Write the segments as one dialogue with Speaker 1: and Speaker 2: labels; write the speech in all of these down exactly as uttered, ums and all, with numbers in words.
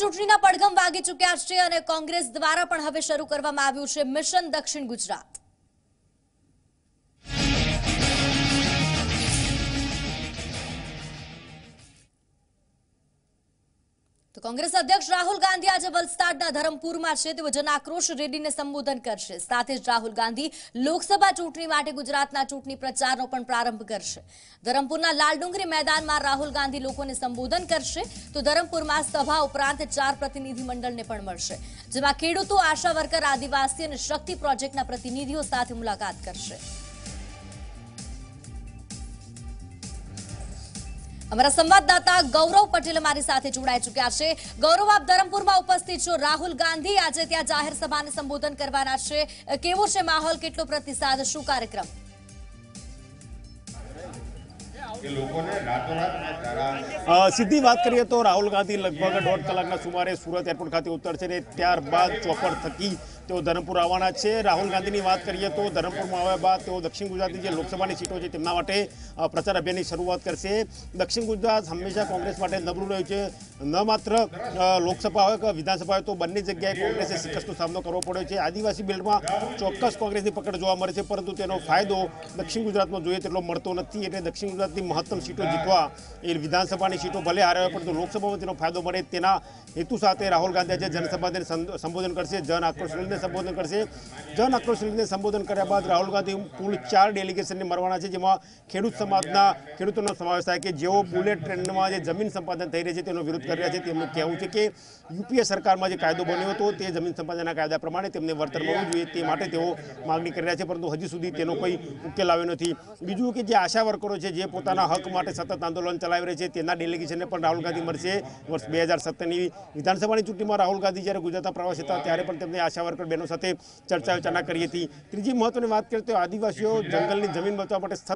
Speaker 1: ચૂંટણીના પડઘમ વાગી ચૂક્યા છે અને કોંગ્રેસ દ્વારા પણ હવે શરૂ કરવામાં આવ્યું છે મિશન દક્ષિણ ગુજરાત। तो कांग्रेस अध्यक्ष राहुल गांधी आज वलसाडना धरमपुर में छे तेओ जनाक्रोश रेलीने संबोधन करशे। साथे ज राहुल गांधी लोकसभा चूंटणी माटे गुजरातना चूंटणी प्रचारनो पण प्रारंभ करशे। धरमपुરના લાલડુંગરી मैदानमां राहुल गांधी लोकोने संबोधन करशे तो धरमपुरमां सभा उपरांत चार प्रतिनिधि मंडळने पण મળશે, જેમાં ખેડૂતો, આશા વર્કર, આદિવાસી અને શક્તિ પ્રોજેક્ટના પ્રતિનિધિઓ સાથે મુલાકાત કરશે। हमारा संवाददाता गौरव पटेल हमारी साथे जोड़ाई चुक्या छे। गौरव, आप धरमपुर में उपस्थित छो। राहुल गांधी आज त्यां जाहेर सभाने संबोधन करवाना छे, केवो छे माहोल, केटलो प्रतिसाद, शुं कार्यक्रम?
Speaker 2: सीधी बात करिए तो राहुल गांधी लगभग दौड़ कलाकना सुमारे सूरत एरपोर्ट खाते उतरशे ने त्यारबाद चौपर थकी तेओ धरमपुर आववाना छे। राहुल गांधी बात करिए तो धरमपुर में આવ્યા બાદ તેઓ દક્ષિણ ગુજરાતની જે લોકસભાની સીટો છે તેમના માટે પ્રચાર અભિયાનની શરૂઆત કરશે। દક્ષિણ ગુજરાત હંમેશા કોંગ્રેસ માટે નબળું રહ્યું છે। ન માત્ર લોકસભા હોય કે વિધાનસભા હોય તો બંને જગ્યાએ કોંગ્રેસે શિકસ્તનો સામનો કરવો પડ્યો છે। આદિવાસી બેલ્ટમાં ચોક્કસ કોંગ્રેસની પકડ જોવા મળે છે, પરંતુ તેનો ફાયદો દક્ષિણ ગુજરાતમાં જોઈએ તેટલો મળતો નથી। એટલે દક્ષિણ ગુજરાતની મહત્તમ સીટો જીતવા એ વિધાનસભાની સીટો ભલે હારે હોય પરંતુ લોકસભામાં તેનો ફાયદો મળે તેના હેતુ સાથે રાहुल ગાંધી આજે જનસભાને સંબોધન કરશે, જન આક્રોશ રેલીને સંબોધન કરશે। જન આક્રોશ રેલીને સંબોધન કર્યા બાદ રાहुल ગાંધી કુલ ચાર ડેલિગેશનને મળવાના છે, જેમાં ખેડૂત સમાજના ખેડૂતોનો સમાવેશ થાય કે જેઓ બુલેટ ટ્રેનમાં જે જમીન સંપાદન થઈ રહી છે તેનો વિરોધ કરી રહ્યા છે। તેમનું કહેવું છે કે યુપીએ સરકારમાં જે કાયદો બન્યો હતો તે જમીન સંપાદનના કાયદા પ્રમાણે તેમને વળતર મળવું જોઈએ તે માટે તેઓ માગણી કરી રહ્યા છે, પરંતુ હજી સુધી તેનો કોઈ ઉકેલ આવ્યો નથી। બીજું કે જે આશા વર્કરો છે જે પોતાના હક માટે સતત આંદોલન ચલાવી રહી છે તેના ડેલિગેશનને પણ રાहुल ગાંધી મળશે। વર્ષ બે હજાર સત્તરની વિધાનસભાની ચૂંટણીમાં રાहुल ગાંધી જ્યારે ગુજરાતના પ્રવાસ હતા ત્યારે પણ તેમને આશા વર્કર બહેનો સાથે ચર્ચા વિચારણા કરી હતી। ત્રીજી મહત્વની વાત કરીએ તો આદિવાસીઓ જંગલની જમીન બચાવવા માટે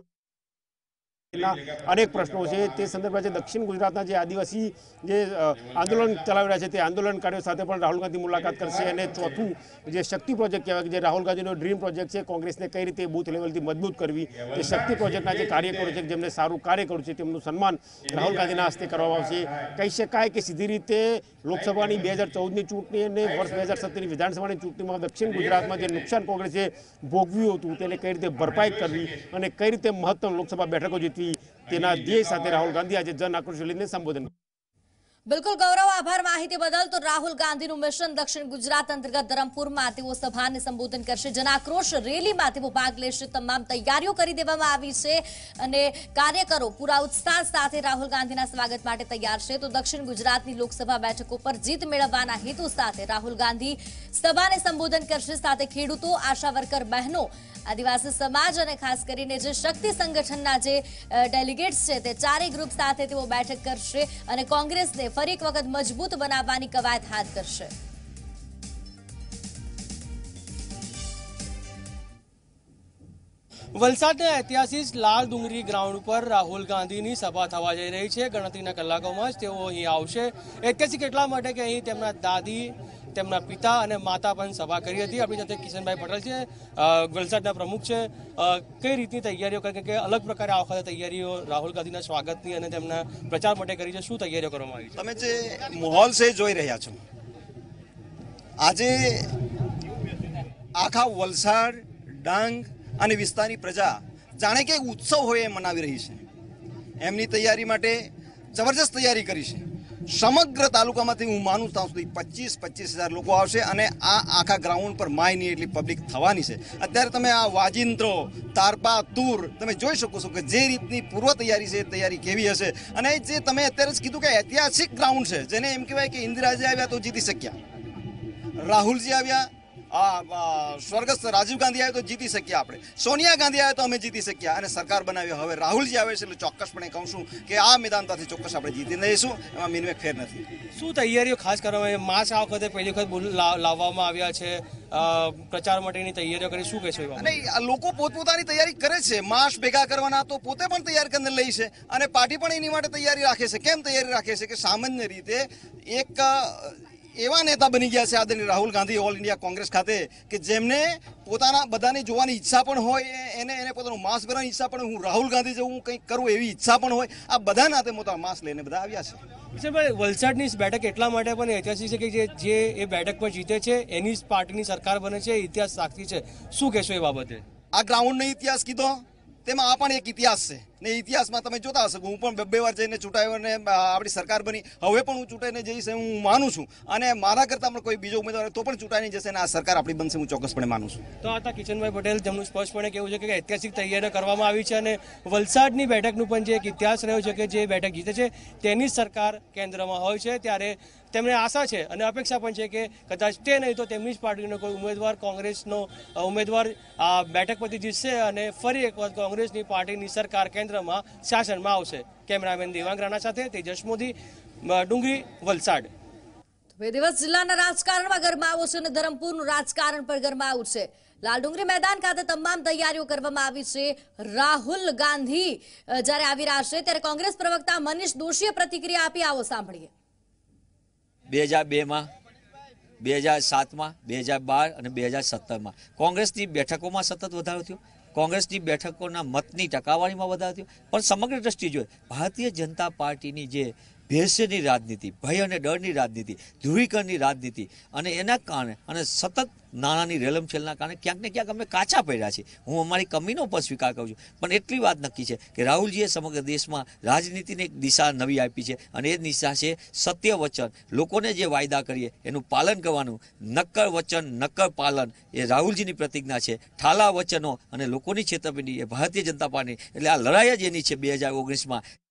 Speaker 2: अनेक प्रश्नों से ते संदर्भे दक्षिण गुजरातना जे आदिवासी जे आंदोलन चलावी रह्या छे ते आंदोलनकारीओ साथे पण राहुल गांधी मुलाकात करशे। अने चौथुं जे शक्ति प्रोजेक्ट कहेवाय जे राहुल गांधीनो ड्रीम प्रोजेक्ट छे, कोंग्रेसने कई रीते बूथ लेवलथी मजबूत करवी, ते शक्ति प्रोजेक्टना जे कार्यकरो छे जेमने सारुं कार्य कर्युं छे तेमनुं सन्मान राहुल गांधीना हस्ते करवामां आवशे। कही शकाय के सीधी रीते लोकसभानी બે હજાર ચૌદની चूंटणी અને वर्ष બે હજાર સત્તરની विधानसभाની चूंटણીમાં दक्षिण गुजरातमां जे नुकसान कोंग्रेसे भोगव्युं हतुं तेने कई रीते भरपाई करवी અને कई रीते महत्तम लोकसभा બેઠકો जीतवी तेना ध्येय साथे राहुल गांधी आज जन आक्रोश रेलीने संबोधन।
Speaker 1: बिल्कुल गौरव, आभार माहिती बदल। तो राहुल गांधी मिशन दक्षिण गुजरात अंतर्गत धरमपुर में तेओ सभाने संबोधन करशे। जनाक्रोश रेली में तेओ भाग लेशे। तमाम तैयारीओ करी देवामां आवी छे अने कार्यकरो पूरा उत्साह साथे राहुल गांधीना स्वागत माटे तैयार छे। तो दक्षिण गुजरातनी लोकसभा बैठको पर जीत मेळववाना हेतु साथे राहुल गांधी सभाने संबोधन करशे। साथे खेडूतो, आशा वर्कर बहनों, आदिवासी समाज और खास करीने जे शक्ति संगठनना जे डेलिगेट्स छे ते चारे ग्रुप साथे तेओ बैठक करशे अने कोंग्रेसने फरी एक वखत मजबूत बनाववानी कवायत हाथ करशे।
Speaker 3: વલસાડના ઐતિહાસિક લાલ ડુંગરી ગ્રાઉન્ડ પર રાહુલ ગાંધીની સભા થવા જઈ રહી છે। ગણતરીના કલાકોમાં જ તેઓ અહીં આવશે। ઐતિહાસિક એટલા માટે કે અહીં તેમના દાદી, તેમના પિતા અને માતા પણ સભા કરી હતી। આપણી સાથે કિશનભાઈ પટેલ છે, વલસાડના પ્રમુખ છે। કઈ રીતની તૈયારીઓ કરી કે અલગ પ્રકારે આ વખતે તૈયારીઓ રાહુલ ગાંધીના સ્વાગતની અને તેમના પ્રચાર માટે કરી છે, શું તૈયારીઓ કરવામાં આવી છે?
Speaker 4: તમે જે માહોલ છે જોઈ રહ્યા છો, આજે આખા વલસાડ, ડાંગ અને વિસ્તારની પ્રજા જાણે કે ઉત્સવ હોય એ મનાવી રહી છે। એમની તૈયારી માટે જબરજસ્ત તૈયારી કરી છે। સમગ્ર તાલુકામાંથી હું માનું ત્યાં સુધી પચીસ પચીસ હજાર લોકો આવશે અને આ આખા ગ્રાઉન્ડ પર માય નહીં એટલી પબ્લિક થવાની છે। અત્યારે તમે આ વાજિંત્રો, તારપા, તૂર તમે જોઈ શકો છો કે જે રીતની પૂર્વ તૈયારી છે તૈયારી કેવી હશે। અને જે તમે અત્યારે જ કીધું કે ઐતિહાસિક ગ્રાઉન્ડ છે, જેને એમ કહેવાય કે ઇન્દિરાજી આવ્યા તો જીતી શક્યા, રાહુલજી આવ્યા, સ્વર્ગસ્થ રાજીવ ગાંધી આવે તો જીતી શક્યા, આપણે સોનિયા ગાંધી આવે તો અમે જીતી શક્યા અને સરકાર બનાવી। હવે રાહુલજી આવે છે એટલે ચોક્કસપણે કહું છું કે આ મેદાનમાંથી ચોક્કસ આપણે જીતી લઈશું, એમાં મિનમેક ફેર નથી।
Speaker 3: શું તૈયારીઓ ખાસ કરવામાં આવી? માસ્ક આ વખતે પહેલી વખત લાવવામાં આવ્યા છે, પ્રચાર માટેની તૈયારીઓ કરી, શું કહેશો?
Speaker 4: અને લોકો પોતપોતાની તૈયારી કરે છે, માસ્ક ભેગા કરવાના તો પોતે પણ તૈયાર કરીને લે છે અને પાર્ટી પણ એની માટે તૈયારી રાખે છે। કેમ તૈયારી રાખે છે કે સામાન્ય રીતે એક એવા નેતા બની ગયા છે આદરણીય રાહુલ ગાંધી ઓલ ઇન્ડિયા કોંગ્રેસ ખાતે કે જેમને પોતાના બધાને જોવાની ઈચ્છા પણ હોય, એને એને પોતાનું માસ્ક પહેરવાની ઈચ્છા પણ, હું રાહુલ ગાંધી જેવું કંઈક કરું એવી ઈચ્છા પણ હોય. આ બધા નાતે પોતાના માસ્ક લઈને બધા આવ્યા છે.
Speaker 3: કિશનભાઈ, વલસાડની બેઠક એટલા માટે પણ ઐતિહાસિક છે કે જે જે એ બેઠક પર જીતે છે એની જ પાર્ટીની સરકાર બને છે, ઇતિહાસ સાક્ષી છે. શું કહેશો એ બાબતે?
Speaker 4: આ ગ્રાઉન્ડનો ઇતિહાસ કીધો તેમાં આ પણ એક ઇતિહાસ છે ને ઇતિહાસમાં તમે જોતા હશો હું પણ બે વાર જઈને ચૂંટાયો અને આપણી સરકાર બની. હવે પણ હું ચૂંટાઈને જઈશ હું માનું છું અને મારા કરતાં પણ કોઈ બીજો ઉમેદવાર તો પણ ચૂંટાઈને જશે અને આ સરકાર આપણી બનશે હું ચોક્કસપણે માનું છું.
Speaker 3: તો આ હતા કિશનભાઈ પટેલ, જેમનું સ્પષ્ટપણે કેવું છે કે ઐતિહાસિક તૈયારીઓ કરવામાં આવી છે અને વલસાડની બેઠકનું પણ જે એક ઇતિહાસ રહ્યો છે કે જે બેઠક જીતે છે તેની સરકાર કેન્દ્રમાં હોય છે, ત્યારે તેમને આશા છે અને અપેક્ષા પણ છે કે કદાચ તે નહીં તો તેમની જ પાર્ટીનો કોઈ ઉમેદવાર કોંગ્રેસનો ઉમેદવાર આ બેઠક પરથી જીતશે અને ફરી એક વખત કોંગ્રેસની પાર્ટીની સરકાર કેન્દ્રમાં શાસનમાં આવશે. કેમેરામેન દેવાંગ રાણા સાથે તેજસ મોદી, ડુંગરી, વલસાડ.
Speaker 1: બે દિવસ જિલ્લાના રાજકારણમાં ગરમાવો છે અને ધરમપુરનું રાજકારણ પણ ગરમાવું છે. લાલડુંગરી મેદાન ખાતે તમામ તૈયારીઓ કરવામાં આવી છે. રાહુલ ગાંધી જ્યારે આવી રહ્યા છે ત્યારે કોંગ્રેસ પ્રવક્તા મનીષ દોશીએ પ્રતિક્રિયા આપી. આવો સાંભળીએ.
Speaker 5: બે હજાર બેમાં, બે હજાર સાતમાં, બે હજાર બાર અને બે હજાર સત્તરમાં કોંગ્રેસની બેઠકોમાં સતત વધારો થયો. કોંગ્રેસની બેઠકોના મતની ટકાવારીમાં વધારો થયો. પણ સમગ્ર દ્રષ્ટિએ જોઈએ ભારતીય જનતા પાર્ટીની જે ભેષની રાજનીતિ, ભય અને ડરની રાજનીતિ, ધ્રુવીકરણની રાજનીતિ અને એના કારણે અને સતત નાણાંની રેલમછેલના કારણે ક્યાંક ને ક્યાંક અમે કાચા પડ્યા છીએ. હું અમારી કમીનો પણ સ્વીકાર કરું છું, પણ એટલી વાત નક્કી છે કે રાહુલજીએ સમગ્ર દેશમાં રાજનીતિને એક દિશા નવી આપી છે અને એ દિશા છે સત્ય વચન. લોકોને જે વાયદા કરીએ એનું પાલન કરવાનું. નક્કર વચન નક્કર પાલન એ રાહુલજીની પ્રતિજ્ઞા છે. ઠાલા વચનો અને લોકોની છેતરપિંડી એ ભારતીય જનતા પાર્ટી. એટલે આ લડાઈ જ એની છે બે હજાર ઓગણીસમાં